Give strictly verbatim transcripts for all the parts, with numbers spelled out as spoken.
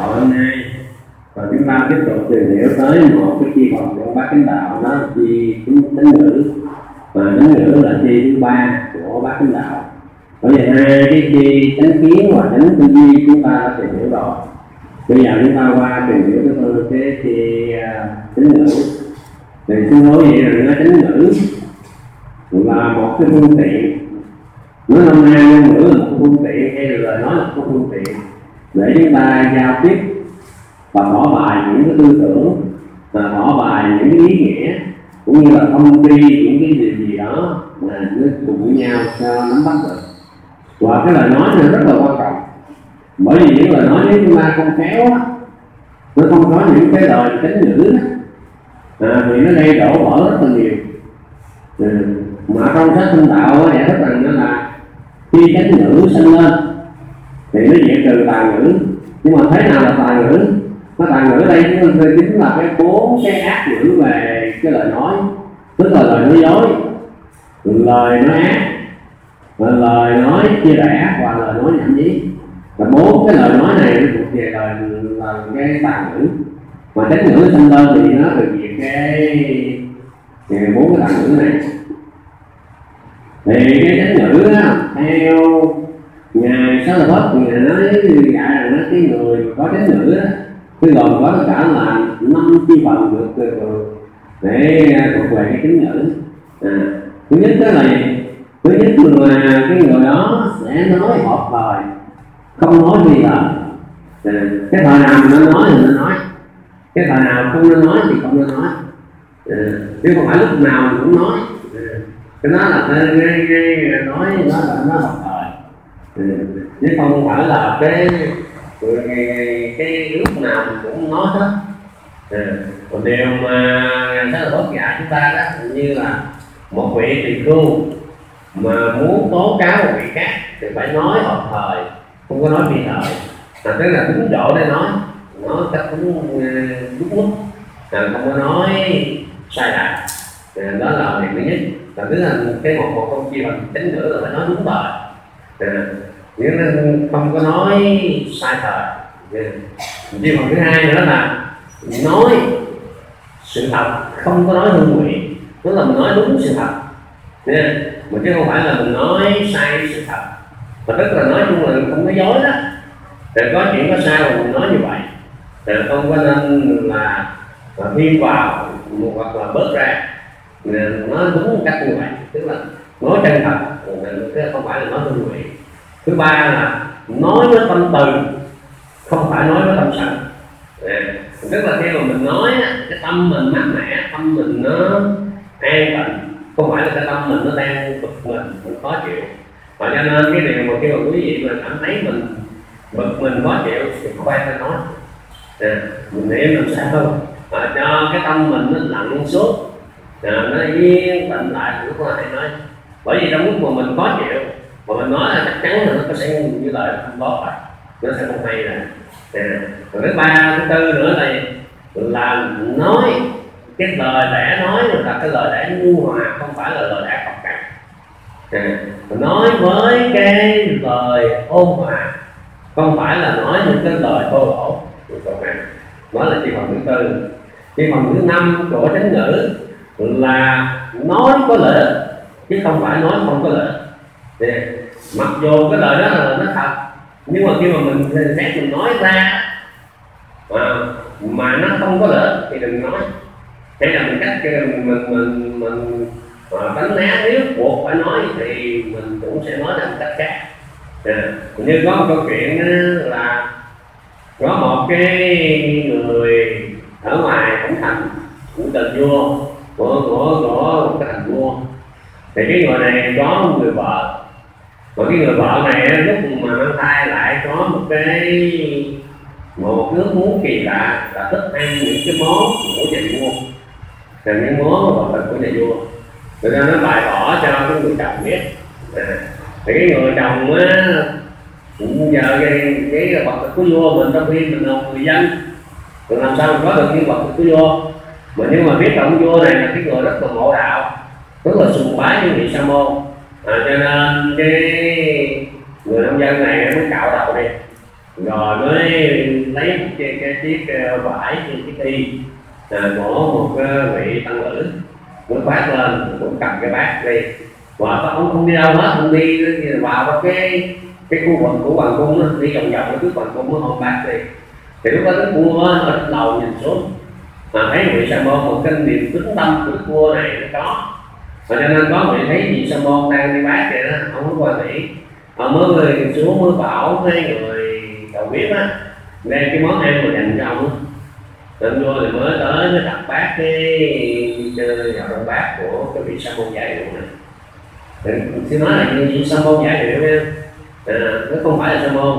đạo hôm nay, và chúng ta tiếp tục tìm hiểu tới một cái chi phần của bát chánh đạo, đó là chi chánh ngữ, và chánh ngữ là chi thứ ba của bát chánh đạo. Bởi vì hai cái chi chánh kiến và chánh tư duy chúng ta đã tìm hiểu rồi. Bây giờ chúng ta qua tìm hiểu cái cái chi chánh ngữ. Thì xin lỗi vậy là nói chánh ngữ là một cái phương tiện, nói năm nay ngôn ngữ là một phương tiện, hay là lời nói là một phương tiện để chúng ta giao tiếp và tỏ bài những cái tư tưởng, và tỏ bài những cái ý nghĩa, cũng như là thông tri những cái gì gì đó mà nó cùng với nhau cho nắm bắt được. Và cái lời nói này rất là quan trọng, bởi vì những lời nói nếu chúng ta không khéo á, nó không có những cái lời chánh ngữ đó, à, thì nó gây đổ vỡ rất là nhiều. À, mà trong sách Tinh Đạo giải thích rằng đó là khi chánh ngữ sinh lên thì nó diệt trừ tà ngữ. Nhưng mà thế nào là tà ngữ? Nó tà ngữ đây chính là cái bốn cái ác ngữ về cái lời nói, tức là lời nói dối, lời nói ác, lời nói chia rẽ và lời nói nhảm nhí. Và bốn cái lời nói này nó thuộc về lời là cái tà ngữ. Mà chánh ngữ sinh lên thì nó được diệt cái bốn cái tà ngữ này. Thì cái chánh ngữ đó, theo ngài Xá Lợi Phất, ngài nói dạy rằng cái người có chánh ngữ đó, cái gồm có tất cả là năm chi phần được, được, được để thuộc về cái chánh ngữ. À, thứ nhất đó là gì? Thứ nhất là cái người đó sẽ nói hợp thời, không nói vì lời. À, cái thời nào nó nói thì nó nói, cái thời nào không nên nói thì không nên nói. À, chứ không phải lúc nào mình cũng nói. À, cái đó là cái, cái, cái nói nó là nó hợp thời. À, chứ không phải là cái cái, cái lúc nào mình cũng nói hết. À, còn điều mà Xá Lợi Phất dạy chúng ta đó như là một vị tỳ khưu mà muốn tố cáo một vị khác thì phải nói hợp thời, không có nói phi thời. À, tức là đúng chỗ để nói, nói cách đúng đúng mức, à, không có nói sai lạc. À, đó là điều thứ nhất. Và thứ là cái một một công chi bằng chánh ngữ là phải nói đúng thời, à, nhưng không có nói sai thời. Chi bằng thứ hai nữa là nói sự thật, không có nói hương nguyện, tức là mình nói đúng sự thật, nha, mà chứ không phải là mình nói sai sự thật. Mà tức là nói chung là không có dối đó. Rồi có chuyện có sao mà mình nói như vậy, rồi không có nên là thêm vào hoặc là bớt ra, nói đúng cách như vậy, tức là nói chân thật, không phải là nói hương nguyện. Thứ ba là nói với tâm từ, không phải nói với tâm sân. À, tức là khi mà mình nói cái tâm mình mát mẻ, tâm mình nó an tịnh, không phải là cái tâm mình nó đang bực mình, mình khó chịu. Và cho nên cái điều mà khi mà quý vị mà cảm thấy mình bực mình khó chịu thì khoan ra nói, à, mình niệm làm sao không, à, cho cái tâm mình nó lặng xuống, à, nó yên tĩnh lại, lúc nào hay nói. Bởi vì trong lúc mà mình khó chịu mà mình nói là chắc chắn là nó sẽ như lời không tốt rồi, nó sẽ không hay rồi. À, rồi thứ ba, thứ tư nữa là là nói cái lời lẽ nói là cái lời lẽ nhu hòa, không phải là lời lẽ cộc cằn. À, nói với cái lời ôn hòa, không phải là nói những cái lời thô lỗ. Đó là chi phần thứ tư. Chi phần thứ năm của chánh ngữ là nói có lợi ích chứ không phải nói không có lợi ích. Thì mặc dù cái lời đó là nó thật, nhưng mà khi mà mình xét mình nói ra à, mà nó không có lợi ích thì đừng nói. Hay là mình cách mình mình mình, mình đánh ná, nếu buộc phải nói thì mình cũng sẽ nói theo một cách khác. À, như có một câu chuyện là có một cái người ở ngoài cũng thành cũng thành vua của của của một cái thành vua. Thì cái người này có một người vợ, và cái người vợ này lúc mà mang thai lại có một cái một nước muốn kỳ lạ là thích ăn những cái món của nhà vua, là những món vật thực của nhà vua. Người ta nó bày tỏ cho cái người chồng biết. À, thì cái người chồng á cũng giờ cái cái vật thực của vua mình trong khi mình là người dân, rồi làm sao mình có được những vật thực của vua. Mà nhưng mà biết là ông vua này là cái người rất là ngộ đạo, rất là sùng bái những vị sa môn. À, cho nên cái người nông dân này mới cạo đầu đi, rồi mới lấy một cái, cái chiếc vải, chiếc y à, của một vị tăng nữ mới phát lên, cũng cầm cái bát đi, và ông không đi đâu hết, không đi vào cái cái khu vực của hoàng cung đó, đi vòng vòng trước hoàng cung nó ôm bát đi. Thì lúc đó đức vua ở trên lầu nhìn xuống mà thấy vị Sa môn một cái niềm tính tâm của đức vua này nó có, và cho nên có vị thấy vị Sa môn đang đi bát vậy đó, ông mới qua nghĩ, ông mới xuống mới bảo cái người đầu bếp á đem cái món ăn mà dành cho ông á. Nên vua thì mới tới mới đặt bát cái vào trong bát của cái vị Sa môn giải hiệu này. Xin nói là như vị Sa môn giải hiệu nha, à, nó không phải là Sa môn.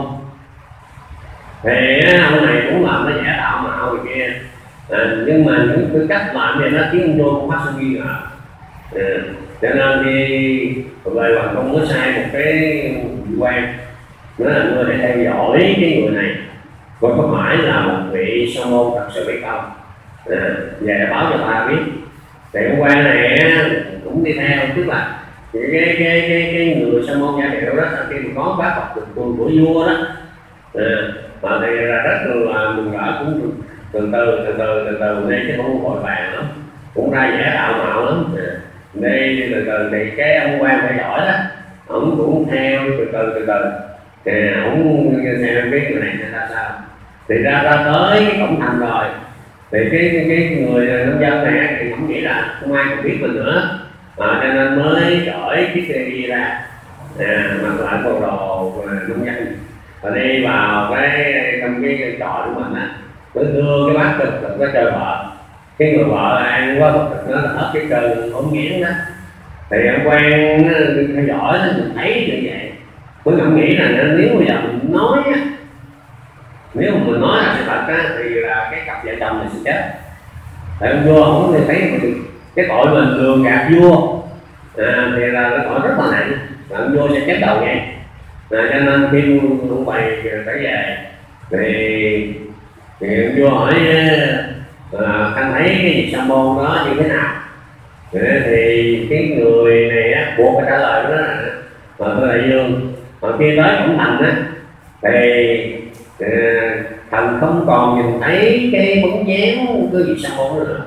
Thì ông này cũng làm nó giả tạo mạo người kia, à, nhưng mà những cái cách làm này nó khiến ông vua cũng phát sinh nghi ngờ, à, cho nên thì lời hoàng cung mới sai một cái vị quan nữa là người để theo dõi cái người này coi có phải là một vị Sa môn thật sự hay không, à, về báo cho ta biết. Thì ông quan này cũng đi theo, tức là cái cái cái cái, cái người Sa môn giả hiệu đó sau khi mà có bác Phật của, của vua đó, à, mà thì là rất là mừng rỡ, cũng từ từ từ từ từ từ đây cái không vội vàng lắm, cũng ra giả tạo mạo lắm, à, đây từ từ thì cái ông quan phải giỏi đó, ông cũng theo từ từ từ từ thì ông xem biết người này ra sao. Thì ra ra tới cái cổng thành rồi thì cái cái, cái người nông dân này thì không nghĩ là không ai còn biết mình nữa, à, cho nên mới gửi chiếc xe đi ra, à, mặc lại bộ đồ nông dân và đi vào cái trong cái trò của mình á, mới đưa cái bát thực thực cái trời vợ, cái người vợ ăn quá bất thực nó là hết cái cơn ổn nghiến đó. Thì ông quan theo dõi nó mình thấy như vậy mới ngẫm nghĩ là nếu bây giờ mình nói á, nếu mà mình nói là sự thật á, thì là cái cặp vợ chồng này sẽ chết. Tại ông vua không có thấy cái tội mình lường gạt vua, à, thì là cái tội rất là nặng, là ông vua sẽ chết đầu ngay, à, cho nên khi ông bày trở về thì, thì ông vua hỏi à, anh thấy cái vị Sa môn đó như thế nào, thì cái người này á, buộc phải trả lời đó là mà tôi đại dương. Mà khi tới cổng thành á thì uh, thần không còn nhìn thấy cái bóng dáng cái vị Sa môn nữa,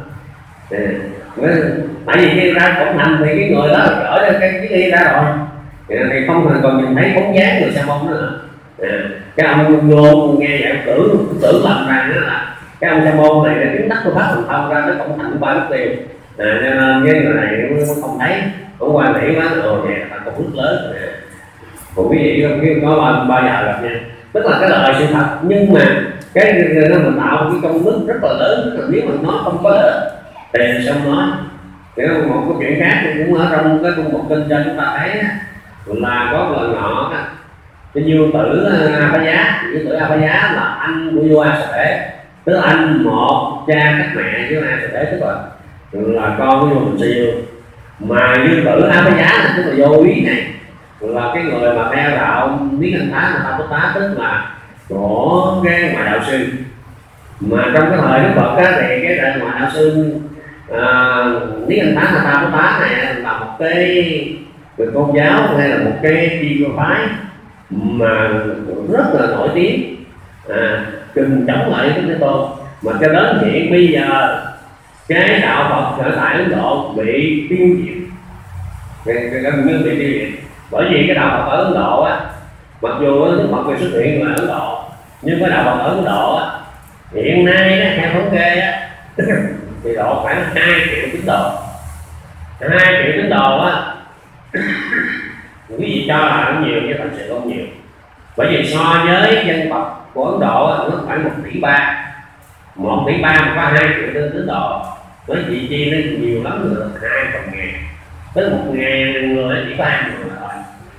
uh, tại vì khi ra cổng thành thì cái người đó chở ra cái chiếc đi ra rồi, uh, thì không còn nhìn thấy bóng dáng người Sa môn nữa. Uh, cái ông vô nghe vậy tưởng tưởng lầm rằng đó là cái ông Sa môn này đã chứng đắc của pháp thần thông ra tới cổng thành của ba nước tiêu, à, cho nên cái người này nó không thấy, cũng quan nghĩ quá rồi vậy là còn rất lớn. Còn quý vị không biết có bao, bao giờ gặp nha, tức là cái lời sự thật nhưng mà cái nó mình tạo cái công đức rất là lớn, tức là nếu mình nói không có lợi thì xong nói. Thì một cái chuyện khác thì cũng ở trong cái cung một kinh cho chúng ta thấy là có lời ngọ cái dương tử A Phá Giá. Dương tử A Phá Giá là anh của vua A Sở Đế, tức là anh một cha các mẹ với A Sở Đế, tức là là con của vua Bình Sư Dương. Mà dương tử A Phá Giá là tức là vô úy này là cái người mà theo đạo Niết Bàn Tá mà ta có tá, tức là của cái ngoại đạo sư. Mà trong cái thời Đức Phật á, thì cái đời ngoại đạo sư à, Niết Bàn Tá mà ta có tá này là một cái tôn giáo hay là một cái chi phái mà rất là nổi tiếng, à, từng chống lại cái Thế Tôn. Mà cho đến hiện bây giờ cái đạo Phật ở tại Ấn Độ bị tiêu diệt, gần như bị tiêu diệt, bởi vì cái đạo Phật ở Ấn Độ á, mặc dù Đức Phật về xuất hiện ở Ấn Độ, nhưng cái đạo Phật ở Ấn Độ á, hiện nay á, theo thống kê á, thì độ khoảng hai triệu tín đồ, hai triệu tín đồ á, quý vị cho là nó nhiều nhưng thật sự không nhiều, bởi vì so với dân tộc của Ấn Độ á, nó khoảng một tỷ ba, một tỷ ba mà có hai triệu tín đồ, với vị chi nó nhiều lắm nữa, hai phần ngàn, tới một ngàn người chỉ có hai người thôi.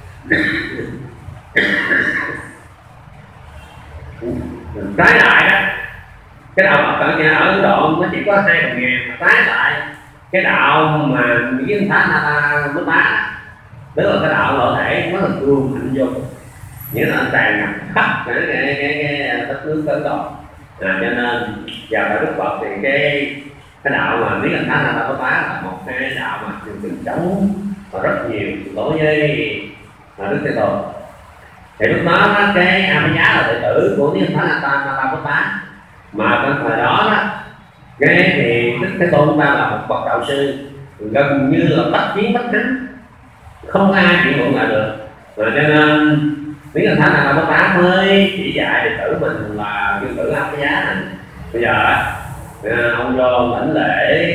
Trái lại đó, cái đạo Phật ở nhà ở Ấn Độ nó chỉ có hai phần ngàn, mà trái lại cái đạo mà Miễn Thá Na Ta Mới Tá, tức là cái đạo nội thể nó là cường hạnh dung, nghĩa là tràn ngập khắp cái cái cái, cái đất nước Ấn Độ, à, cho nên vào tại Đức Phật thì cái cái đạo mà Miễn Thá Na Ta Mới Tá là một cái đạo mà từng chống rất nhiều đối với Đức Thế Tôn. Thì lúc đó, đó cái A Phá Giá là đệ tử của Niết Bàn Thánh Atthanapatta, mà trong thời đó, đó cái thì Đức Thế Tôn ta là một bậc đạo sư gần như là bất chiến bất thắng, không ai chịu đựng lại được, và cho nên Niết Bàn Thánh Atthanapatta mới chỉ dạy đệ tử mình là Dương Tử A Phá Giá này. Bây giờ ông vô lãnh lễ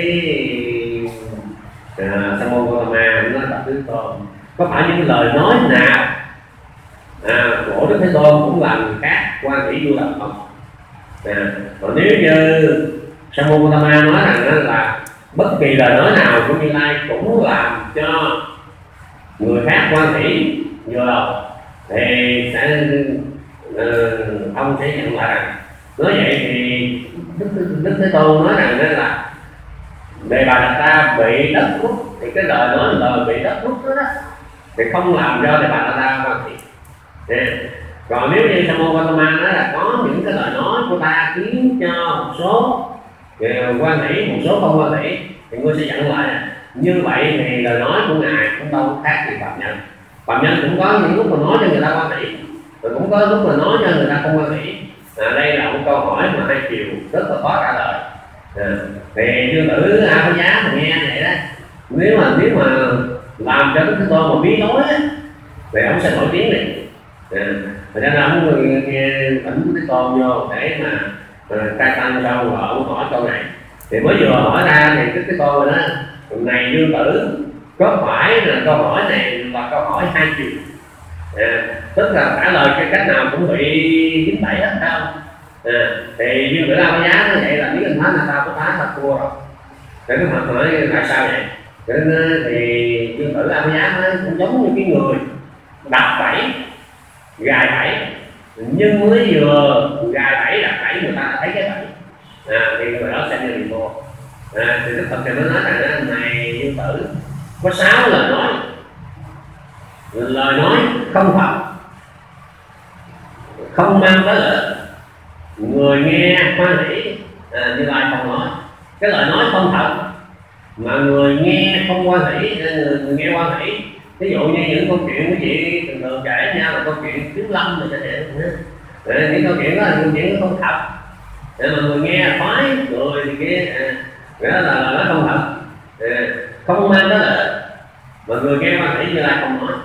Sa môn Gautama nói tập Đức Tôn, có phải những lời nói nào à, của Đức Thế Tôn cũng làm khác quan hỷ du lập không? À, còn nếu như Sa môn Gautama nói rằng là bất kỳ lời nói nào của Như Lai cũng làm cho người khác quan hỷ du lập, thì sẽ uh, ông sẽ nhận lại rằng nói vậy thì Đức, Đức Thế Tôn nói rằng đó là Đề Bà Đạt Ta bị đất hút, thì cái lời nói lời bị đất hút đó, đó thì không làm cho Đề Bà Đạt Ta quan hỷ. Còn nếu như Sa môn Gautama nói là có những cái lời nói của ta khiến cho một số quan hỷ, một số không quan hỷ, thì ngươi sẽ dẫn lại như vậy thì lời nói của ngài cũng đâu khác gì phạm nhân. Phạm nhân cũng có những lúc mà nói cho người ta quan hỷ, rồi cũng có lúc mà nói cho người ta không quan hỷ. À, đây là một câu hỏi mà hai chiều rất là khó trả lời. À, thì Dương Tử A Phá Giá mà nghe vậy đó, nếu mà nếu mà làm cho Đức Thế Tôn mà bí lối á, thì ông sẽ nổi tiếng liền. À, cho nên ông nghe tỉnh Thế Tôn vô để mà trai tăng sau rồi ông hỏi câu này, thì mới vừa hỏi ra thì Đức Thế Tôn rồi đó, này Dương Tử, có phải là câu hỏi này là câu hỏi hai chiều, à, tức là trả lời cái cách nào cũng bị dính bẫy hết phải không? À, thì Dương Tử A Phá Giá nó vậy là biết anh Thánh là tao có tá thật thua rồi. Để cái mặt hỏi tại sao vậy? Cho nên thì Dương Tử A Phá Giá nó cũng giống như cái người đặt bẫy, gài bẫy, nhưng mới vừa gài bẫy đặt bẫy người ta thấy cái bẫy, à, thì người đó sẽ đi liền vô. À, thì Đức Phật thì mới nói rằng này Dương Tử, có sáu lời nói, lời nói không thật, không mang tới lợi, người nghe hoan hỷ, à, Như Lai không nói. Cái lời nói không thật mà người nghe không hoan hỷ, người, người nghe hoan hỷ. Ví dụ như những câu chuyện quý vị thường thường kể nhau là câu chuyện Kiếm Lâm này sẽ hạn, những câu chuyện đó là câu chuyện không thật, để mà người nghe khoái người thì kia, à, đó là lời nói không thật, à, không mang tới lợi, mà người nghe hoan hỷ Như Lai không nói.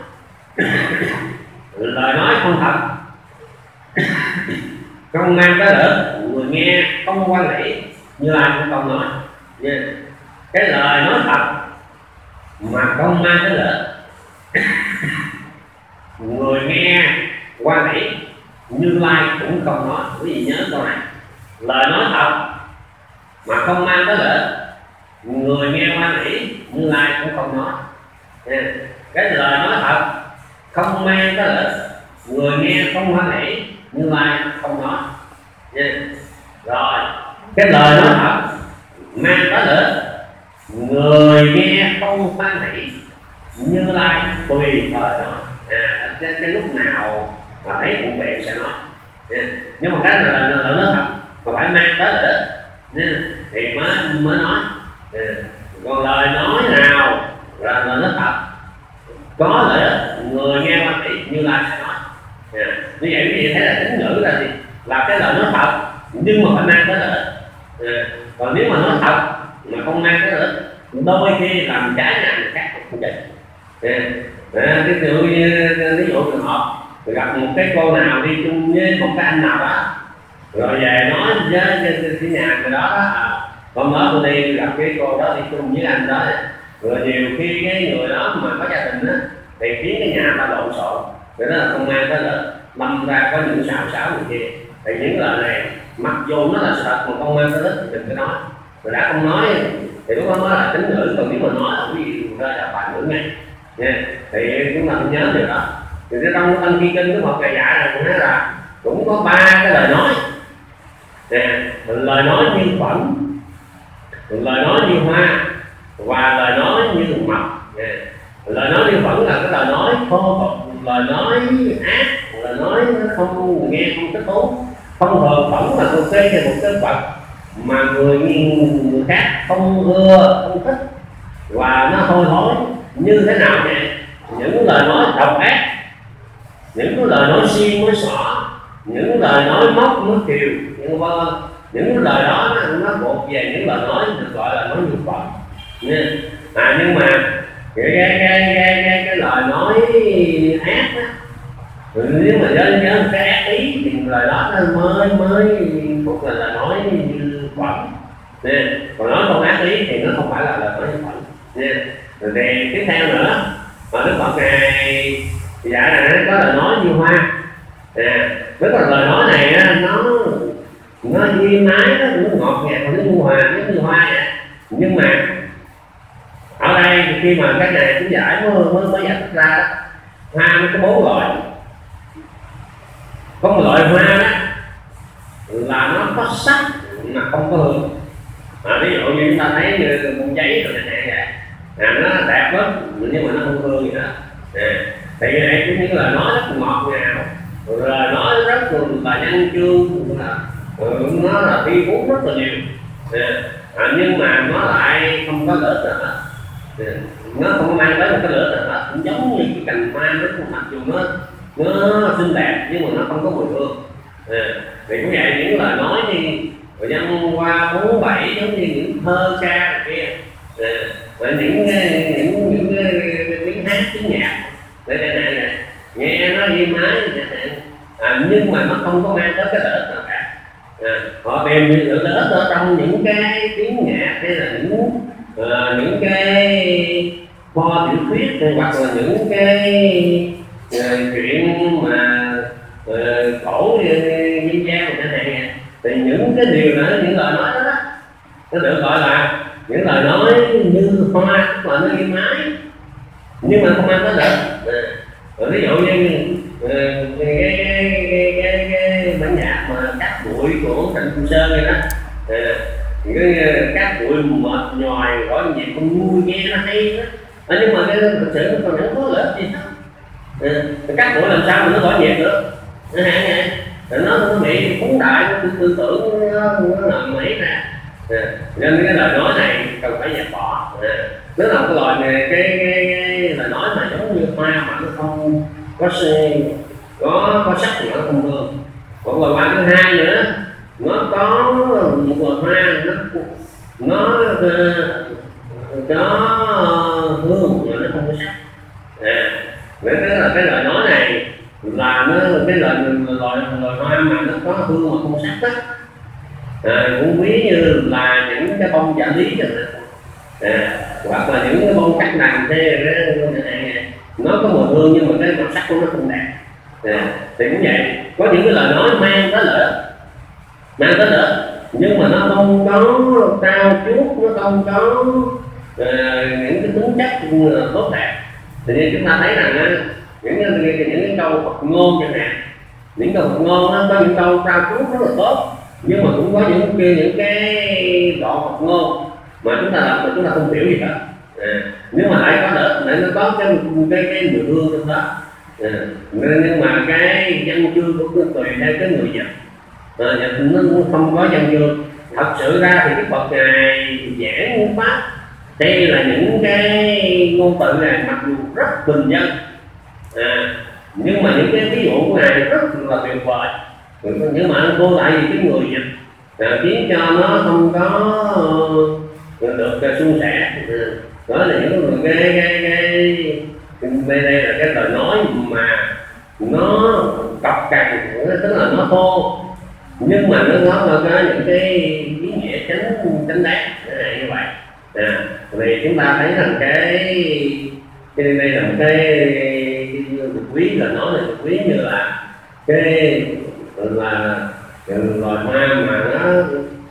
Lời nói không thật, không mang tới lợi, người nghe không hoan hỷ Như Lai cũng không nói. Yeah. Cái lời nói thật mà không mang tới lợi, người nghe hoan hỷ Như Lai cũng không nói. Quý vị nhớ câu này, lời nói thật mà không mang tới lợi, người nghe hoan hỷ Như Lai cũng không nói. Yeah. Cái lời nói thật không mang tới lợi, người nghe không hoan hỷ Như Lai không nói. Yeah. Rồi cái lời nói thật mang tới lợi, người nghe không hoan hỷ Như Lai tùy thời nói. À, cái, cái lúc nào mà thấy cũng vậy sẽ nói. Yeah. Nhưng mà cái là lời nói thật mà phải mang tới lợi, yeah, thì mới mới nói. Yeah. Còn lời nói nào là lời nói thật có lợi, người nghe hoan hỷ Như Lai sẽ nói. Yeah. Như vậy quý vị thấy là tín ngữ là gì? Là cái lời nói thật nhưng mà phải mang tới lợi. Yeah. Còn nếu mà nói thật mà không mang tới lợi, đôi khi làm trái nhà người khác không chừng. Yeah. Yeah. Ví dụ như ví dụ trường hợp gặp một cái cô nào đi chung với một cái anh nào đó, rồi về nói với cái nhà người đó, đó con đó tôi đi gặp cái cô đó đi chung với anh đó, rồi nhiều khi cái người đó mà có gia đình á thì khiến cái nhà ta lộn xộn, cái đó là không mang tới lợi, lâm ra có những xào xáo như kia. Thì những lời này mặc dù nó là sự thật mà không mang tới lợi thì đừng có nói. Rồi đã không nói thì lúc đó nói là tín ngữ, còn nếu mà nói là quý vị ra là bài ngữ này. Yeah. Thì chúng ta phải nhớ điều đó. Thì trong Tăng Chi Kinh Đức Phật ngày dạy là cũng nói là cũng có ba cái lời nói. Yeah. Lời nói như phẫn, lời nói như hoa và lời nói như mật. Yeah. Lời nói như phẫn là cái lời nói thô tục, lời nói ác, lời nói không nghe không thích thú. Không thường phẫn là tôi phê cho một cái vật mà người, người khác không ưa, không thích và nó hôi thối như thế nào vậy? Những lời nói độc ác những cái lời nói xiên nói xỏ, những lời nói móc nói kiều, những vân vân, những cái lời đó nó, nó thuộc về những lời nói được gọi là nói nhục Phật nha. À, nhưng mà cái cái cái cái cái, cái lời nói ác đó, nếu mà nhớ nhớ cái ác ý thì lời đó nó mới mới thuộc là lời nói như Phật nè, còn nói không ác ý thì nó không phải là lời nói như Phật nha. Rồi thì tiếp theo nữa mà Đức Phật này dạy là nó có lời nói như hoa nè, với còn lời nói này á, nó nó duyên mái đó, nó ngọt ngào, nó như hoa, nó như hoa vậy. Nhưng mà ở đây khi mà cái này cũng giải mới mới, mới giải thích ra đó, hoa nó có bốn loại. Có một loại hoa đó là nó có sắc mà không có hương. À, ví dụ như chúng ta thấy như bông giấy rồi này vậy, à, nó đẹp lắm nhưng mà nó không hương gì hết. À, thì đây cũng những lời nói rất ngọt ngào, rồi nói rất là văn chương, là nó là thi phú rất là nhiều. À, à, nhưng mà nó lại không có lợi ích nào hết. À, nó không mang tới một cái lợi ích nào hết, cũng giống như cái cành hoa nó mặc dù nó nó xinh đẹp nhưng mà nó không có mùi hương. À, thì cũng vậy, những lời nói đi rồi văn hoa bốn bảy giống như những thơ ca này kia, à, và những những những tiếng hát tiếng nhạc để để này này nghe nó êm ái à, nhưng mà nó không có mang tới cái lợi ích nào cả. À, họ tìm những lợi ích ở trong những cái tiếng nhạc hay là những uh, những cái kho tiểu thuyết hoặc là những cái uh, chuyện mà uh, cổ dân gian chẳng hạn. Thì những cái điều đó, những lời nói đó, đó nó được gọi là những lời nói như hoa, tức là nó êm ái nhưng mà không mang tới lợi ích. À, ví dụ như uh, cái, cái, cái, cái, cái bản nhạc mà Cát Bụi của Trịnh Công Sơn này đó, à, cái Cát Bụi mệt nhòi gọi nhạc con vui nghe nó hay đó. À, nhưng mà cái thực sự nó còn chẳng có lợi ích gì hết. À, Cát Bụi làm sao mà nó gọi nhạc được, nó hạng này nó nó bị phóng đại, nó tư, tư tưởng nó, nó làm mấy nè. À, nên cái lời nói này cần phải dẹp bỏ. À, nó là cái loại này, cái, cái, cái lời nói mà giống như hoa mà nó không có có có sắc thì nó không hương. Còn loài hoa thứ hai nữa, nó có một loài hoa nó nó có hương mà nó không có sắc. À, vậy đó là cái lời nói này là nó cái lời loài loài hoa mà nó có hương mà không sắc đó. À, cũng ví như là những cái bông dạ lý rồi đó. À, hoặc là những cái bông cắt nằm thế này, nó có mùi hương nhưng mà cái màu sắc của nó không đẹp. À, thì cũng vậy, có những cái lời nói mang tới lợi ích, mang tới lợi ích nhưng mà nó không có cao chuốt, nó không có uh, những cái tính chất tốt đẹp. Thì như chúng ta thấy rằng những những, những, những cái câu Phật ngôn chẳng hạn, những câu Phật ngôn đó, có những câu cao chuốt rất là tốt nhưng mà cũng có những cái những cái đoạn Phật ngôn mà chúng ta làm mà chúng ta không hiểu gì hết. À, nhưng mà lại có đỡ lại nó có cái cái cái mùi hương trong đó. À, nhưng mà cái văn chương của tùy theo cái người dịch, à, nó không có văn chương. Thật sự ra thì cái Phật ngài giảng ngôn pháp đây là những cái ngôn từ này mặc dù rất bình dân, à, nhưng mà những cái ví dụ của ngài rất là tuyệt vời. Nhưng mà cô tại vì cái người dịch à, khiến cho nó không có uh, được uh, suôn sẻ. Đó là những cái cái cái cái đây, đây là cái lời nói mà nó cọc cằn, tức là nó thô nhưng mà nó có có những cái ý nghĩa chánh chánh đáng như vậy. À, vì chúng ta thấy rằng cái cái đây là một cái được quý là nói là được quý như là cái là loài hoa mà nó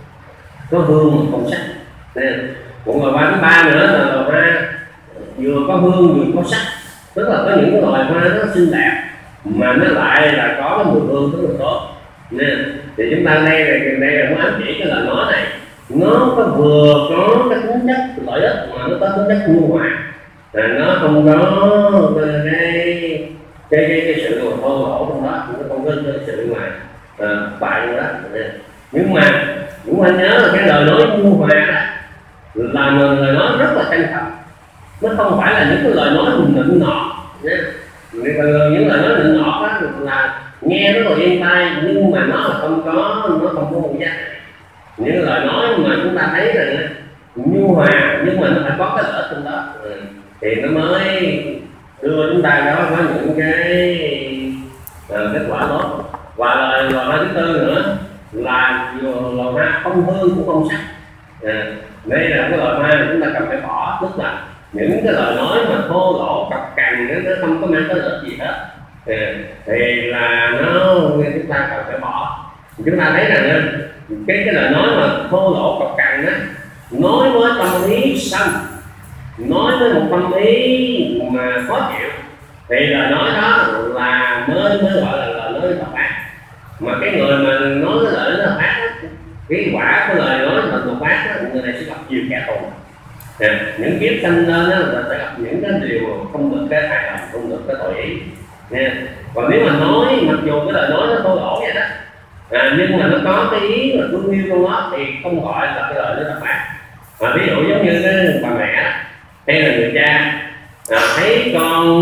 có hương mà không sắc. Một loài hoa thứ ba nữa là loài hoa vừa có hương vừa có sắc, tức là có những cái loài hoa nó xinh đẹp mà nó lại là có cái mùi hương rất là tốt. Nên thì chúng ta đây là đây là muốn ám chỉ cái lời nói này nó có vừa có cái tính chất lợi ích mà nó có tính chất nhu hòa, là nó không có cái cái cái, cái sự mà thô lỗ trong đó, nó không có cái sự mà à, bại trong đó. Nhưng mà cũng phải nhớ là cái lời nói nhu hòa đó là lời nói rất là chân thật, nó không phải là những cái lời nói nịnh nọt. những lời nói nịnh nọt đó là nghe rất là êm tai, nhưng mà nó là không có nó không có một giá trị. Những lời nói mà chúng ta thấy rằng nhu hòa nhưng mà nó phải có cái lợi trong đó, ừ. thì nó mới đưa chúng ta đó có những cái uh, kết quả tốt. Và lời loài hoa thứ tư nữa là loài hoa không hương cũng không sắc. À, đây là cái loài hoa mà chúng ta cần phải bỏ, tức là những cái lời nói mà thô lỗ cọc cằn nó không có mang tới lợi gì hết, thì, thì là nó chúng ta cần phải bỏ. Chúng ta thấy rằng cái cái lời nói mà thô lỗ cọc cằn đó, nói với tâm ý sân, nói với một tâm ý mà khó chịu, thì lời nói đó là mới mới gọi là lời nói độc ác. Mà cái người mà nói cái lời nói độc ác, cái quả của lời nói mà độc ác đó, người này sẽ gặp nhiều kẻ thù. À, những kiếp sanh lên đó là sẽ gặp những cái điều không được cái hài lòng, không được cái tội ý nha. Còn nếu mà nói mặc dù cái lời nói nó thô lỗ vậy đó, à, nhưng mà nó có cái ý mà thương yêu trong đó thì không gọi là cái lời nó độc ác. À, ví dụ giống như cái bà mẹ hay là người cha à, thấy con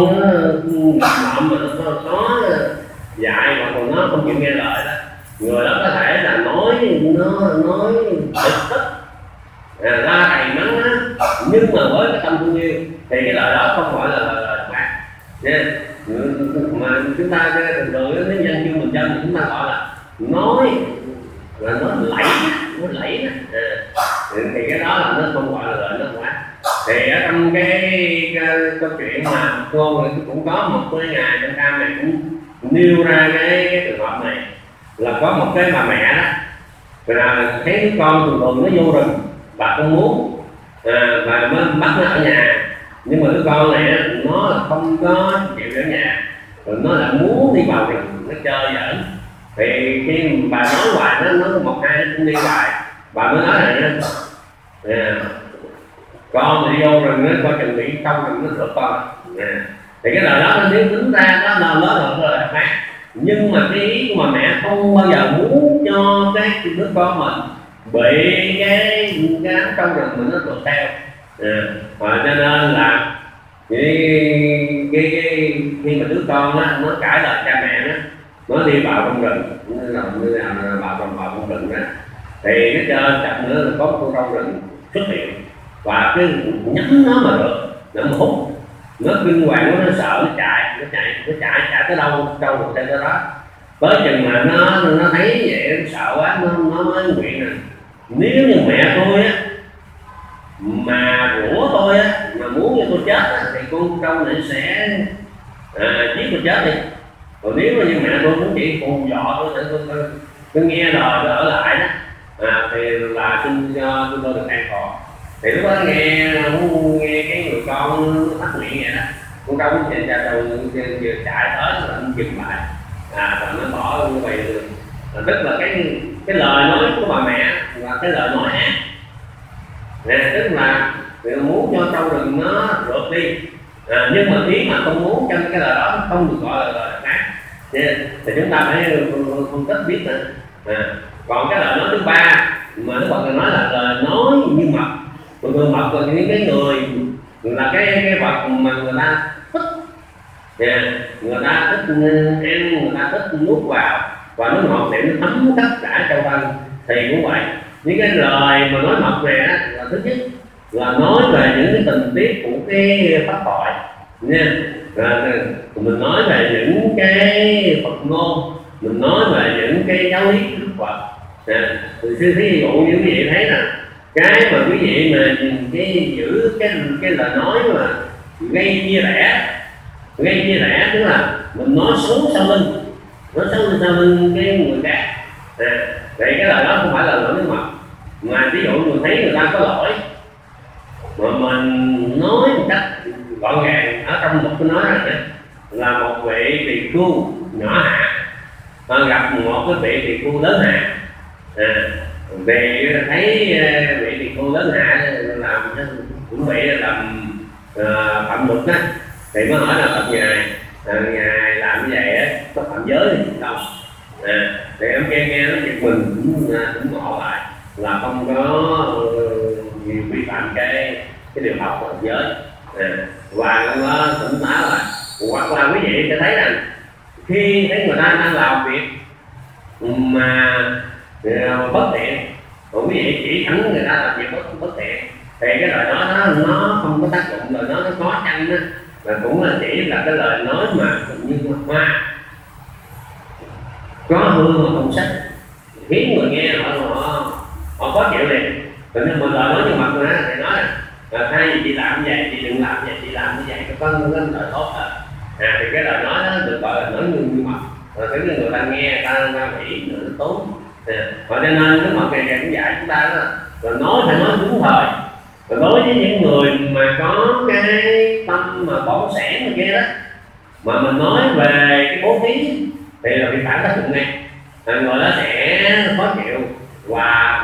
ngậm mà nó có dạy mà còn nó không chịu nghe lời đó, người đó có thể là nói nó nói bực tức à, ra thầy mắng á, nhưng mà với cái tâm thương yêu thì cái lời đó không gọi là lời độc ác nha. Mà chúng ta thường thường cái dân chương mình dân thì chúng ta gọi là nói là nó lẫy nó lẫy à, thì cái đó là nó không gọi là lời nó quá. Thì ở trong cái, cái câu chuyện mà cô cũng có một cái ngày trong cam này cũng nêu ra cái, cái trường hợp này là có một cái bà mẹ đó là thấy đứa con thường thường nó vô rừng bà không muốn à, bà mới bắt nó ở nhà, nhưng mà đứa con này nó là không có chịu ở nhà, rồi nó là muốn đi vào rừng nó chơi giỡn. Thì khi bà nói hoài nó nó một hai nó cũng đi hoài, bà mới nói này à, con đi vô rừng nó coi chừng bị công rừng nó rửa con à. Thì cái lời đó nếu tính ra nó nó nó là lời khác, nhưng mà cái ý của bà mẹ không bao giờ muốn cho cái đứa con mình bị cái cái đám trong rừng mình nó rượt theo à. Và cho nên là cái, cái, cái khi mà đứa con á nó cãi lời cha mẹ đó, nó đi vào trong rừng, nó như nào vào trong vào trong rừng đó, thì nó chơi chậm nữa là có một con trong rừng xuất hiện và cái nhắm nó mà được nó mà hút, nó kinh hoàng nó sợ nó chạy nó chạy nó chạy chạy tới đâu đâu được tới đó, tới chừng mà nó nó thấy vậy nó sợ quá nó nó mới nguyện nè, nếu như mẹ tôi á mà rủa tôi á mà muốn cho tôi chết á, thì con trâu này sẽ à, giết tôi chết đi. Còn nếu mà như mẹ tôi muốn chỉ hù dọa tôi để tôi, tôi, tôi nghe lời tôi ở lại đó à, thì là xin cho tôi được an toàn. Thì lúc đó nghe nghe cái người con thắt miệng vậy đó, con trâu nó chạy ra đầu vừa chạy tới là nó dừng lại à, rồi nó bỏ như vậy được. À, tức là cái cái lời nói của bà mẹ là cái lời nói ác nè, tức là muốn cho trâu rừng nó rượt đi à, nhưng mà ý mà không muốn cho cái lời đó không được gọi là lời ác. Yeah. Thì chúng ta phải phân tích biết nữa à. Còn cái lời nói thứ ba mà Đức Phật nói là lời nói như mật. Người người mật là những cái người là cái cái vật mà người ta thích yeah. Người ta thích ăn, người ta thích nuốt vào và nó ngọt thì nó thấm tất cả trong thân. Thì cũng vậy, những cái lời mà nói mật này á, là thứ nhất là nói về những cái tình tiết của cái pháp thoại nha. Rồi, mình nói về những cái Phật ngôn, mình nói về những cái giáo lý của Đức Phật à, thì ví dụ như quý vị thấy nè, cái mà quý vị mà cái giữ cái cái lời nói mà gây chia rẽ, gây chia rẽ tức là mình nói xấu sau lưng, nói xấu sau lưng cái người khác à, vậy cái lời đó không phải là lỗi nước mật, mà ví dụ mình thấy người ta có lỗi mà mình nói một cách gọn gàng. Ở trong một cái nói này là một vị tỳ khưu nhỏ hạ à, gặp một cái vị tỳ khưu lớn hạ à, về thấy vị tỳ khưu lớn hạ làm chuẩn bị làm uh, phạm luật á, thì mới hỏi là Phật ngài à, ngài làm như vậy á có phạm giới thì không à, thì ông nghe nghe nó giật mình cũng cũng ngộ lại là không có uh, vi phạm cái cái điều học của giới à, và ông đó tỉnh táo là Hoặc là quý vị sẽ thấy rằng khi thấy người ta đang làm việc mà bất thiện, còn quý vị chỉ thẳng người ta làm việc bất, bất thiện thì cái lời nói đó nó không có tác dụng, lời nói nó có chăng đó là cũng là chỉ là cái lời nói mà như hoa có hương mà không sắc, khiến người nghe họ họ họ khó chịu liền. Cho nên mình lời nói như mặt người thì nói là thay vì chị làm như vậy chị đừng làm như vậy, chị làm như vậy có có lời tốt à. À thì cái lời nói đó được gọi là nói như như mặt, rồi cái người ta nghe ta ta nghĩ nó tốt. À, cho nên cái mặt này cũng dạy chúng ta đó, rồi nói phải nói đúng thời. Rồi đối với những người mà có cái tâm mà bỏng sẻn như kia đó, mà mình nói về cái bố thí thì là bị phản tác dụng ngay, người đó sẽ khó chịu và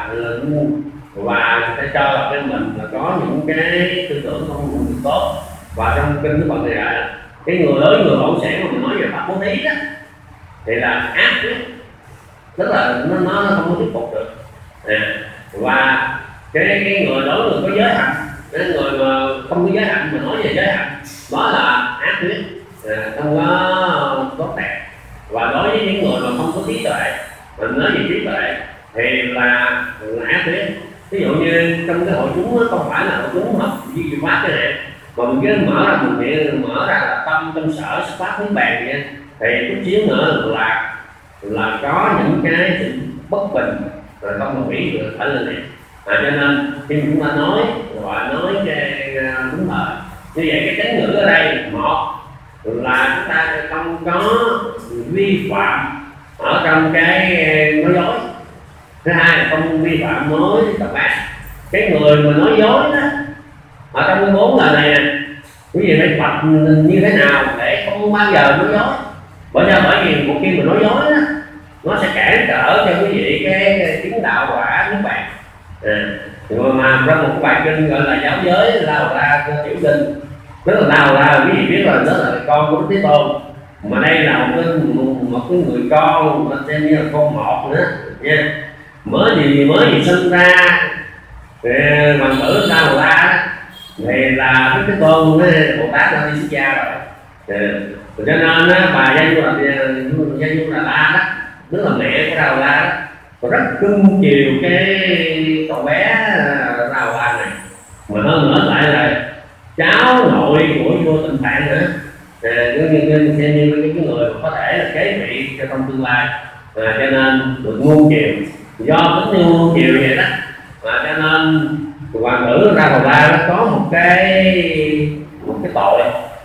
và sẽ cho là cái mình là có những cái tư tưởng không được tốt. Và trong kinh cái phần này là cái người đối người bỏng sẻn mà mình nói về pháp bố thí đó thì là ác lắm, tức là nó nó không có thuyết phục được. À, và cái cái người đối người có giới hạnh, cái người mà không có giới hạnh mà nói về giới hạnh đó là ác thuyết, à, không có tốt đẹp. Và đối với những người mà không có trí tuệ, mình nói về trí tuệ thì là, là ác thuyết. Ví dụ như trong cái hội chúng đó, không phải là hội chúng học duy trì pháp cái này, mà mình cứ mở ra mình nghĩ mở ra là tâm tâm sở xuất phát hướng bàn nha, thì chút xíu nữa là là có những cái sự bất bình rồi không đồng ý được phải lên này. À, cho nên khi chúng ta nói gọi nói cái đúng thời như vậy, cái chánh ngữ ở đây một là chúng ta không có vi phạm ở trong cái nói dối, thứ hai là không vi phạm nói tập ác. Cái người mà nói dối đó ở trong cái bốn lời này nè, quý vị phải tập như thế nào để không bao giờ nói dối. Bởi sao? Bởi vì một khi mà nói dối đó nó sẽ cản trở cho quý vị cái chứng đạo quả nước bạn. À, rồi mà trong một bài kinh gọi là giáo giới lao ra tiểu kinh, rất là lao ra, quý vị biết là đó là con của Đức Thế Tôn, mà đây là một cái một, một cái người con mà xem như là con một nữa nha, mới gì mới gì sinh ra hoàng tử lao ra thì là Đức Thế Tôn Bồ Tát là đi xuất gia rồi. À, cho nên bà Gia Du là Gia Du là La đó, tức là mẹ của Đào La đó, và rất cưng chiều cái cậu bé Đào La này, mà hơn nữa lại là cháu nội của vua Tịnh Phạn nữa. À, như như xem như cái người mà có thể là kế vị cho trong tương lai. À, cho nên được nuông chiều, do tính nuông chiều vậy đó, à, cho nên hoàng tử Đào La nó có một cái một cái tội,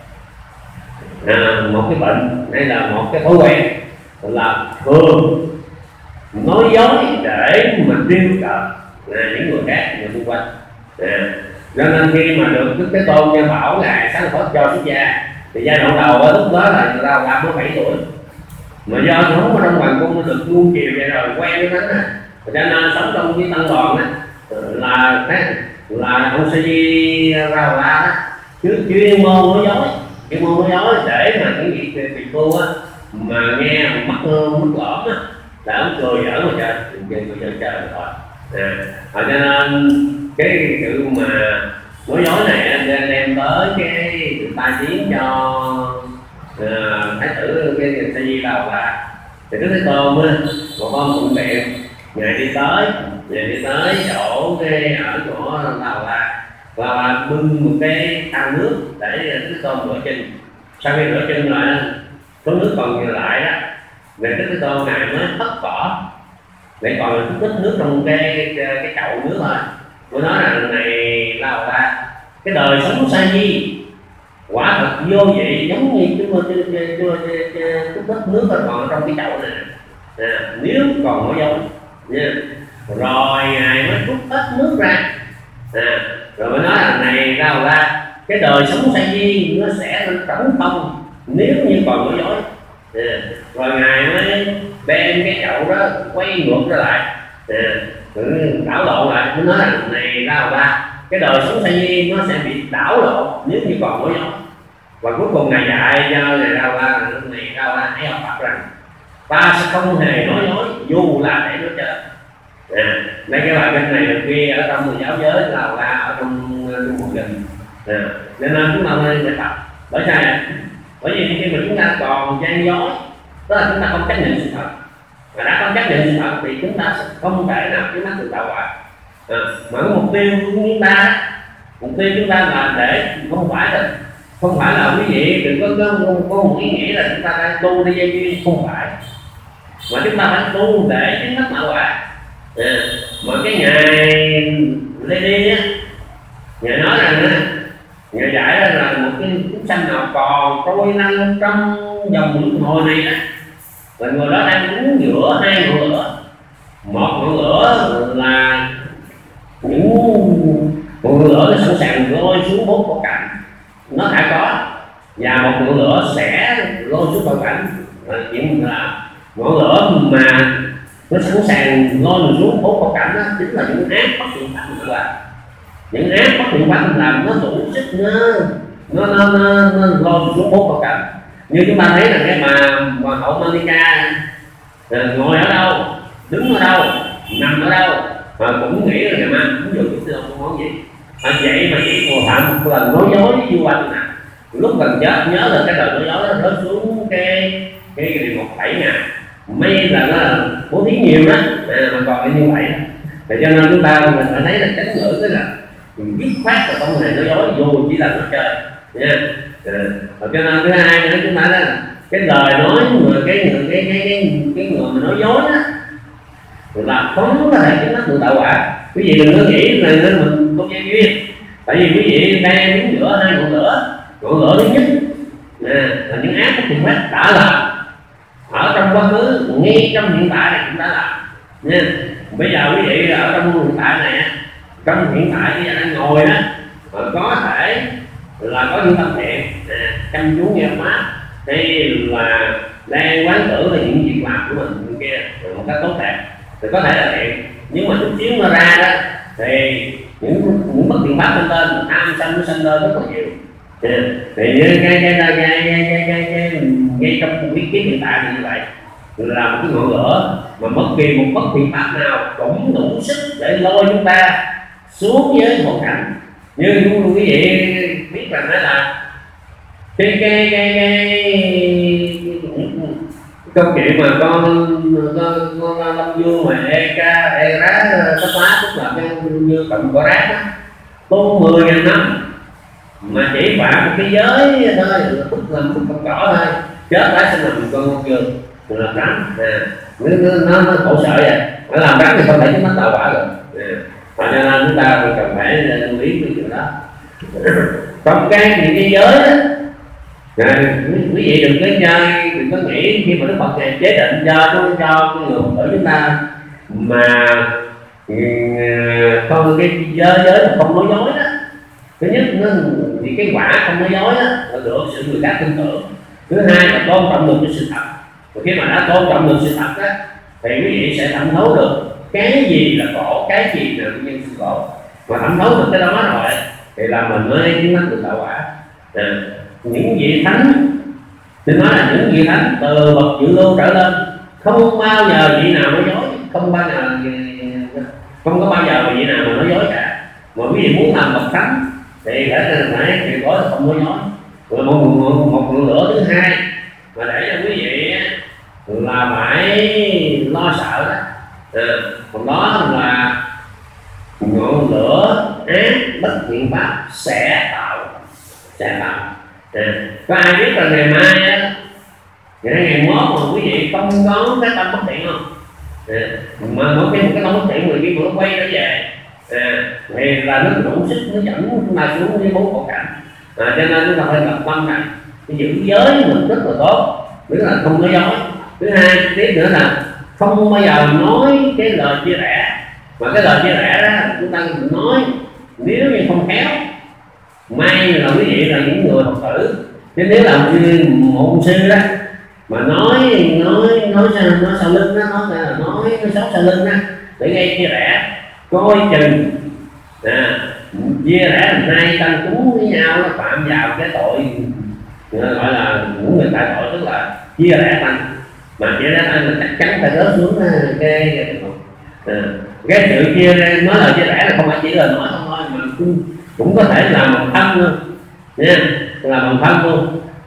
à, một cái bệnh hay là một cái thói quen là thường nói dối để mà trêu cợt à, những người khác, người xung quanh. À, cho nên khi mà được Đức Thế Tôn cho bảo ngài sáng Phật cho xuất gia thì giai đoạn đầu ở lúc đó là người ta ba mươi bảy tuổi, mà do sống ở trong hoàng cung nó được nuông chiều vậy rồi quen với nó, cho nên sống trong cái tăng đoàn đó là là ông Sa Di Ra La đó chứ chuyên môn nói dối, chuyên môn nói dối để mà những vị vị cô á mà nghe mất mất lõm á là ông cười giỡn mà trời, cười giỡn trời rồi. À, cho nên cái sự mà nói dối này đem đem tới cái sự tai tiếng cho uh, thái tử cái Sa Di Đào La. Thì Đức Thế Tôn á, một con thuận tiện ngài đi tới, ngài đi tới chỗ cái ở chỗ Đào La và bưng một cái thau nước để Đức Thế Tôn rửa chân. Sau khi rửa chân lại có nước còn nhiều lại đó, về Đức Thế Tôn ngài mới hất vỏ để còn chút ít nước trong cái cái, cái chậu nước thôi. Tôi nói là này Đào La, cái đời sống sa di quả thật vô vị, giống như chúng tôi chút ít nước còn trong cái chậu này. À, nếu còn nói dối nha, rồi ngài mới rút ít nước ra. À, rồi mới nói là này Đào La, cái đời sống sa di nó sẽ trống không nếu như còn nói dối. À, rồi ngài mới đem cái chậu đó quay ngược ra lại, à, đảo lộn lại, mới nói là này Đào La, cái đời sống sa di nó sẽ bị đảo lộn nếu như còn nói dối. Và cuối cùng ngài dạy cho này Đào La, này Đào La hãy học Phật rằng ta sẽ không hề nói dối dù là để nói chơi. À, đây cái bài kinh này được ghi ở trong giáo giới Đào La ở trong trong một kinh. À, nên chúng ta nên phải tập. Bởi sao Bởi vì khi mà chúng ta còn gian dối, đó là chúng ta không chấp nhận sự thật, mà đã không chấp nhận sự thật thì chúng ta sẽ không thể nào trước mắt được tạo quả. À, mà cái mục tiêu của chúng ta, mục tiêu chúng ta là để không phải là không phải là quý vị đừng có có, có một ý nghĩa là chúng ta đang tu đi dây duyên, không phải, mà chúng ta phải tu để chứng đắc tạo quả. À, mà cái ngài Lady á, ngài nói rằng á, ngài dạy đó là một cái chúng sanh nào còn trôi lăn trong dòng luân hồi này đó, và người đó đang đứng giữa hai ngọn lửa. Một ngọn lửa là những ngọn lửa nó sẵn sàng lôi xuống bốn cõi cảnh, nó đã có, và một ngọn lửa sẽ lôi xuống cõi cảnh, chuyện là ngọn lửa mà nó sẵn sàng lôi mình xuống bốn cõi cảnh đó chính là những ác bất thiện pháp của bạn. Những ác bất thiện pháp làm nó đủ sức nó nó nó, nó, nó lôi mình xuống bốn cõi cảnh. Như chúng ta thấy là cái bà hoàng hậu Monica ngồi ở đâu, đứng ở đâu, nằm ở đâu mà cũng nghĩ là ngày mai cũng dùng cái sư không món gì. À, vậy mà chỉ còn phạm một lần nói dối với vua anh nè, lúc gần chết nhớ là cái lời nói dối nó rớt xuống cái cái địa ngục bảy ngày, may là nó bố thí nhiều đó à, mà còn như vậy đó. Thì cho nên chúng ta mình phải thấy là tránh ngữ tức là dứt khoát là không hề nói dối dù chỉ là nói chơi nha. À, cho nên thứ hai nữa chúng ta đó là cái lời nói người cái người cái cái cái cái người mà nói dối đó là không có thể chứng đắc được tạo quả. Quý vị đừng có nghĩ là nên mình không dây duyên, tại vì quý vị đang đứng giữa hai ngọn lửa. Ngọn lửa thứ nhất à, là những ác của thiện pháp đã làm ở trong quá khứ, ngay trong hiện tại này cũng đã làm nha. Bây giờ quý vị ở trong hiện tại này, trong hiện tại bây giờ đang ngồi đó, có thể là có những tâm thiện à, chăm chú nghe pháp, hay là đang quán tưởng là những việc làm của mình như kia một cách tốt đẹp thì có thể là thiện. Nhưng mà chút xíu nó ra đó thì những những bất thiện pháp lên lên, tham sân nó sinh lên rất là nhiều. Thì như cái cái cái cái cái cái ngay trong cái kiếp hiện tại như vậy là một cái ngọn lửa mà bất kỳ một bất thiện pháp nào cũng đủ sức để lôi chúng ta xuống với một cảnh. Như quý vị biết rằng đó là cái cái cái cái câu chuyện mà con con con Lâm Dương mà e ca e rá tất lá, tức là cái như cầm có rác đó, tu mười ngàn năm mà chỉ phạm một cái giới thôi, tức là một con cỏ thôi, chết tái sinh làm con con trường rồi làm rắn à, nó nó khổ sở vậy, nó làm rắn thì không thể chúng nó tạo quả được à. Cho nên chúng ta cần phải lưu ý cái chuyện đó. Trong cái những cái giới đó à, quý vị đừng có chơi, đừng có nghĩ khi mà Đức Phật này chế định cho cho cho cái người ở chúng ta mà không cái giới giới mà không nói dối đó. Thứ nhất nó thì cái quả không nói dối đó là được sự người khác tin tưởng. Thứ hai là tôn trọng được cái sự thật. Và khi mà đã tôn trọng được sự thật đó thì quý vị sẽ thẩm thấu được cái gì là khổ, cái gì là nguyên nhân sự khổ. Mà thẩm thấu được cái đó rồi thì là mình mới chứng đắc được tạo quả. À, những vị thánh, tôi nói là những vị thánh từ bậc dự lưu trở lên không bao giờ vị nào nói dối, không bao giờ không có bao giờ vị nào mà nói dối cả. Mà quý vị muốn làm bậc thánh thì phải phải tuyệt đối là không nói dối. Rồi một một, một ngọn lửa thứ hai mà để cho quý vị là phải lo sợ đó. À, còn đó là ngọn lửa ác bất thiện pháp sẽ tạo sẽ tạo. À, có ai biết là ngày mai á, ngày ngày mốt mà quý vị không có cái tâm bất thiện không? À, mà mỗi khi một cái tâm bất thiện người kia nó quay trở về à, thì là nó đủ sức nó dẫn chúng ta xuống với bốn cõi cảnh. À, cho nên chúng ta phải tập tâm này cái giữ giới mình rất là tốt, tức là không nói dối. Thứ hai tiếp nữa là không bao giờ nói cái lời chia rẽ, mà cái lời chia rẽ đó chúng ta nói nếu như không khéo, may là quý vị là những người Phật tử, chứ nếu là như một ông sư đó mà nói nói nói sao nói sau lưng đó, nói là nói nói xấu sau lưng đó để gây chia rẽ, coi chừng à, chia rẽ làm hai tăng chúng với nhau nó phạm vào cái tội gọi là những người tại tội, tức là chia rẽ tăng. Mà chia rẽ tăng là chắc chắn phải rớt xuống cái cái, à, cái sự chia nói là chia rẽ là không phải chỉ là nói không thôi, mà cũng, cũng có thể là một thân luôn nha, là một thân luôn.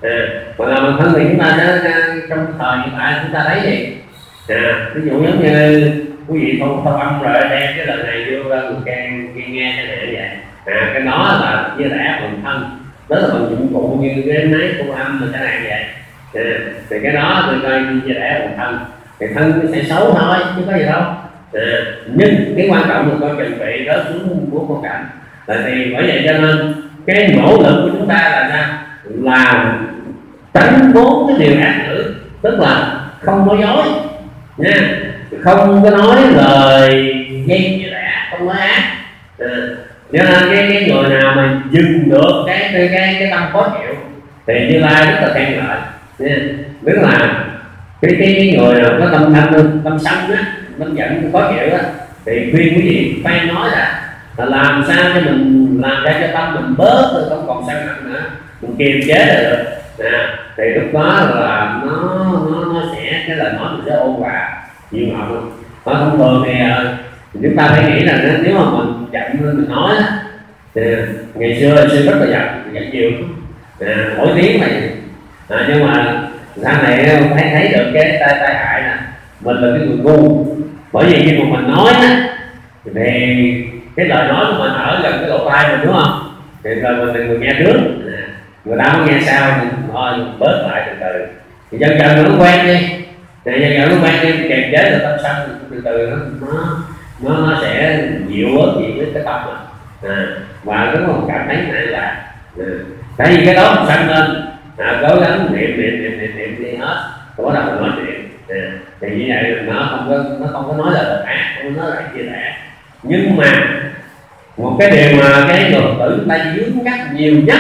à, còn là mình thân thì chúng ta sẽ trong thời hiện tại chúng ta thấy gì à, ví dụ giống như quý vị không không âm rồi đem cái lời này vô ra người nghe nghe cái này vậy à, cái đó là chia rẽ phần thân, đó là bằng dụng cụ như cái máy thu âm mình cái này vậy à, thì cái đó tôi coi như chia rẽ phần thân, thì thân nó sẽ xấu thôi chứ có gì đâu à, nhưng cái quan trọng là coi chuẩn bị đó xuống của con cảnh là thì bởi vậy cho nên cái nỗ lực của chúng ta là sao là tránh bốn cái điều ác ngữ, tức là không nói dối nha, không có nói lời gây chia rẽ, không nói ác à, cho nên cái cái người nào mà dừng được cái cái cái, cái tâm khó chịu thì Như Lai rất là khen ngợi nha, tức là cái cái, cái người nào có tâm tâm tâm sân á, tâm giận khó chịu á thì khuyên quý vị phải nói là, là làm sao cho mình làm ra cho tâm mình bớt rồi không còn sân hận nữa, mình kiềm chế được à, thì lúc đó là nó nó nó sẽ cái lời nói mình sẽ ôn hòa dịu ngọt luôn. Nó thông thường thì uh, chúng ta phải nghĩ rằng nếu mà mình giận mình nói thì ngày xưa xưa rất là giận giận nhiều à, mỗi tiếng này à, nhưng mà sau này thấy thấy được cái tai tai hại nè, mình là cái người ngu, bởi vì khi mà mình nói á thì cái lời nói của mình ở gần cái lỗ tai mình đúng không, thì rồi mình là người nghe trước à, người ta mới nghe sau thì thôi bớt lại từ từ thì dần dần nó quen đi, thì dần dần nó quen đi kềm chế được tâm sân từ từ nó nó nó, nó sẽ dịu bớt gì với cái tâm mình à, và đúng không cảm thấy này là à, tại vì cái đó mình sân lên à, cố gắng niệm niệm niệm niệm niệm đi hết, có đầu nói chuyện à, thì như vậy nó không có nó không có nói là ác, không nói là chia rẽ, nhưng mà một cái điều mà cái người tử chúng ta dướng nhắc nhiều nhất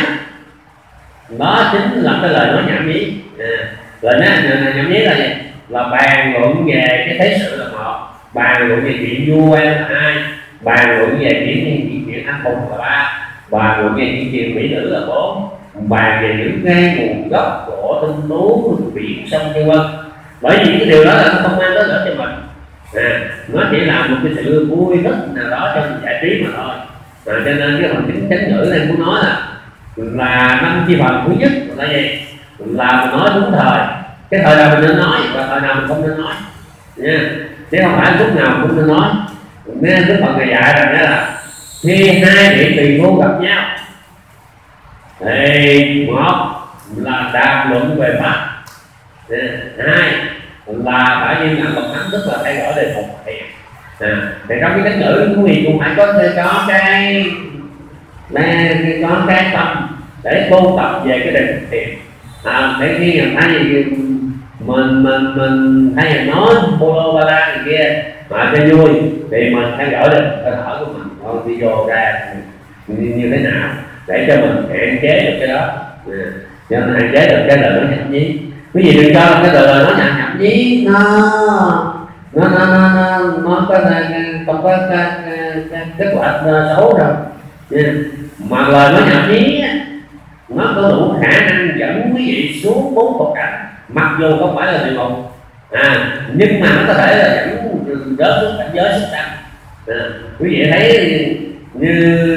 đó chính là cái lời nói nhảm nhí à, lời nói nhảm nhí là gì, là bàn luận về cái thế sự là một, bàn luận về chuyện vua em là hai, bàn luận về chuyện chuyện chuyện anh hùng là ba, bàn luận về chuyện chuyện mỹ nữ là bốn, bàn về những cái nguồn gốc của tinh tú biển sông vân vân, bởi vì cái điều đó là nó không mang tới lợi cho mình à, nó chỉ là một cái sự vui thích nào đó cho mình giải trí mà thôi à, cho nên cái phần chính chánh ngữ này muốn nói là là năm chi phần thứ nhất là gì, là mình nói đúng thời, cái thời nào mình nên nói và thời nào mình không nên nói nha, chứ không phải lúc nào cũng nên nói. Nên cái phần này dạy rằng là khi hai vị tỳ khưu gặp nhau thì một là đàm luận về pháp, hai là phải như nhận bậc thánh, tức là thay đổi đề mục thiền à, thì trong cái chánh ngữ của mình cũng phải có có cái có cái tâm để tu tập về cái đề mục thiền à, để khi người thấy gì mình mình mình hay là nói bô ba la này kia mà cho vui thì mình thay đổi được hơi thở của mình, còn đi vô ra như, như thế nào để cho mình hạn chế được cái đó à, cho nên hạn chế được cái lời nói nhảm nhí. Quý vị đừng cho cái lời nói nhảm nhảm nhí nó nó nó nó nó có không có kết quả xấu đâu, mà lời nói nhảm nhí nó có đủ khả năng dẫn quý vị xuống bốn cột cảnh, mặc dù không phải là địa ngục à, nhưng mà nó có thể là dẫn rớt xuống cảnh giới súc sanh à, quý vị thấy như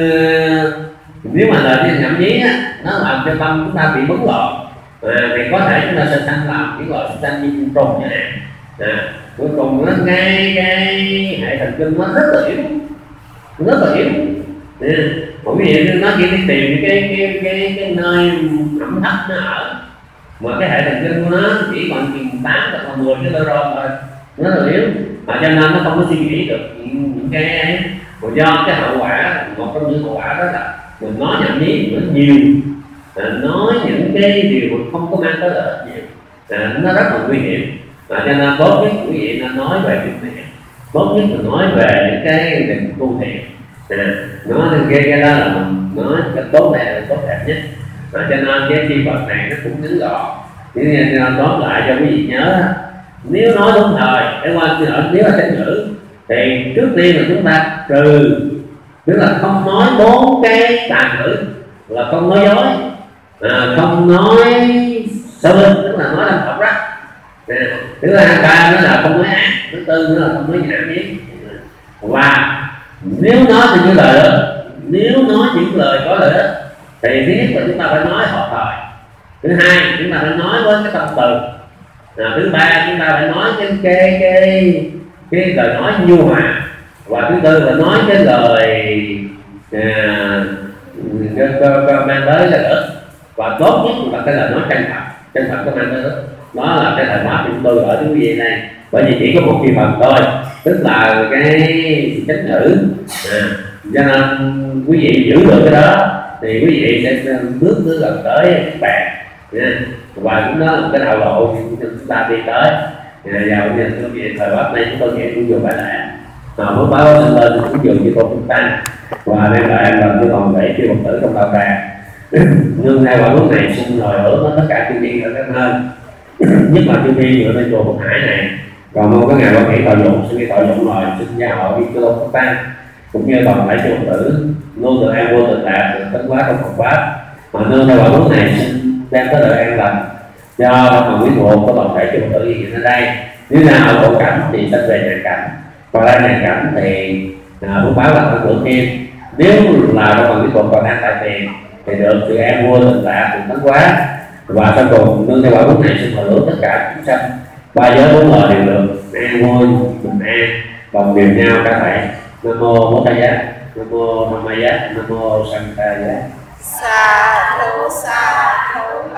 nếu mà lời nhảm nhí á nó làm cho tâm chúng ta bị bấn loạn à, thì có thể chúng ta sẽ sanh làm những loại súc sanh như côn trùng chẳng hạn à, cuối cùng nó ngay cái hệ thần kinh nó rất là yếu, rất là yếu à, bởi vì nó chỉ đi tìm cái cái cái cái nơi ẩm thấp nó ở, mà cái hệ thần kinh của nó chỉ còn chừng tám hoặc là mười cái neuron thôi, nó là yếu mà cho nên nó không có suy nghĩ được những cái ấy. Còn do cái hậu quả, một trong những hậu quả đó là mình nói nhảm nhí nó nhiều à, nói những cái điều không có mang tới lợi ích nhiều à, nó rất là nguy hiểm à, cho nên tốt nhất quý vị nên nói về việc này, tốt nhất là nói về những cái định tu thiện à, nói cái cái đó là mình nói cái tốt đẹp là tốt đẹp nhất à, cho nên cái chi vật này nó cũng ngắn gọn. Nên nói lại cho quý vị nhớ, nếu nói đúng thời để qua nếu là chánh ngữ thì trước tiên là chúng ta trừ, tức là không nói bốn cái tà ngữ, là không nói dối à, không nói sơ linh, tức là nói làm thật đó à, thứ hai ba nữa là không nói ác, thứ tư nữa là không nói nhảm nhí, và nếu nói thì những lời đó, nếu nói những lời có lợi ích thì thứ nhất là chúng ta phải nói hợp thời, Thứ hai chúng ta phải nói với cái tâm từ. À, thứ ba chúng ta phải nói cái cái cái cái lời nói nhu hòa. Và thứ tư là nói cái lời à, cho, cho, cho mang tới cái lợi ích. Và tốt nhất là cái lời nói chân thật, chân thật có mang tới lợi ích. Đó là cái thời pháp chúng tôi gửi đến quý vị này, bởi vì chỉ có một chi phần thôi, tức là cái chánh ngữ. À, cho nên quý vị giữ được cái đó thì quý vị sẽ bước tới gần tới các bạn. Yeah. Và cũng đó là cái đạo lộ chúng ta đi tới. Vào như quý vị thời pháp này chúng tôi nghĩ cũng dùng phải lại mà muốn báo sinh lên cũng dùng với con chúng ta và đem lại an lành cho toàn thể chư Phật tử trong đạo tràng. Nhưng nay vào lúc này xin lời hứa với tất cả chư thiên ở các nơi, nhất là chư thiên ở bên chùa Phật Hải này, còn mong có ngày quan hệ thọ dụng xin thọ dụng rồi xin gia hộ đi chư Phật Tăng cũng như toàn thể chư Phật tử luôn được an vui tự đạt, được tấn hóa trong Phật pháp. Mà nương theo vào lúc này xin đem tới lời an lành do phần quý thuộc có toàn thể chư Phật tử hiện ở đây. Nếu nào khổ cảnh thì sẽ về nhà cảnh, còn đang nhà cảnh thì phước báo là tăng trưởng thêm. Nếu là trong phần quý thuộc còn đang tại tiền thì được sự an vui tự đạt, được tấn hóa. Và sau cùng nương theo vào lúc này xin hồi hướng tất cả chúng sanh ba giới bốn lời đều được an vui bình an đồng đều nhau cả thảy. Nam mô Bổn Tát Giá, Nam mô Tham Ma Giá, Nam mô Sanh Ta Giá. Sa thú sa thú.